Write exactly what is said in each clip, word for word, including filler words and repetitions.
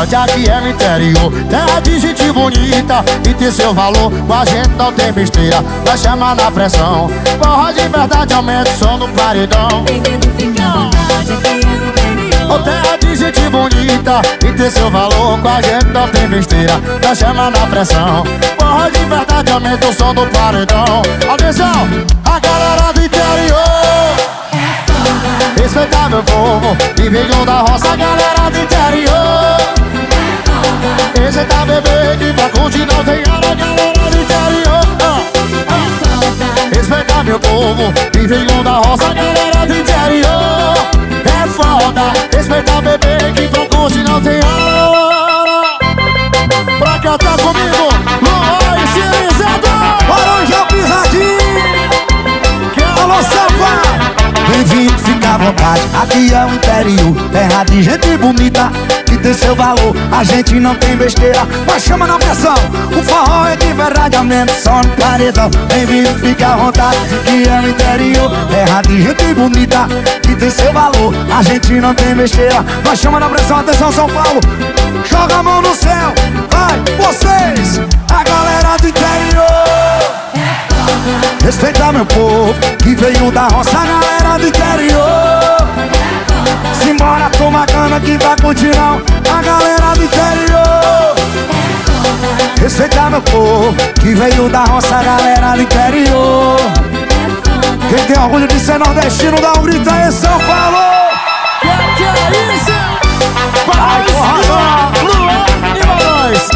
forte, aqui é no interior. Terra de gente bonita e tem seu valor. Com a gente não tem besteira, vai chamar na pressão. Forró de verdade, aumenta o som do paredão. Bem-vindo, fica à vontade, aqui é no interior. Oh, terra de gente bonita e tem seu valor. Com a gente não tem besteira, vai chamar na pressão. Forró de verdade, aumenta o som do paredão. Atenção, a galera do interior. Respeitar meu povo e veio da roça, a galera do interior. Respeitar bebê que pra curtir não tem hora, a galera do interior. Respeitar meu povo e veio da roça, a galera do interior. É foda, respeitar bebê que pra curtir não tem hora. Pra cantar comigo, Luan e Cirizado. Laranja Pisadinha. Alô, Samba. Bem-vindo, fica à vontade, aqui é o interior. Terra de gente bonita que tem seu valor. A gente não tem besteira, mas chama na pressão. O forró é de verdade, aumenta o som no paredão. Bem-vindo, fica à vontade, aqui é o interior. Terra de gente bonita que tem seu valor. A gente não tem besteira, mas chama na pressão. Atenção, São Paulo, joga a mão no céu. Vai, vocês, a galera do interior. Respeitar meu povo que veio da roça, a galera do interior. Simbora, toma cana que vai curtir não, a galera do interior. Respeitar meu povo que veio da roça, a galera do interior. Quem tem orgulho de ser nordestino, dá um grito aí, São Paulo. Que que é isso? Vai, porra, Luan e Manões.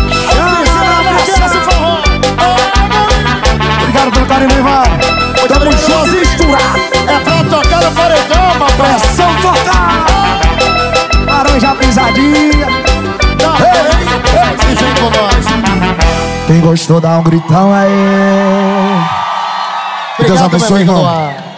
Obrigado pelo carinho, meu irmão. Tamo junto, misturado. É pra tocar no paredão, papai. Pressão total. Laranja Pisadinha. Ei, vem com nós. Quem gostou, dá um gritão aí. Que Deus abençoe, irmão.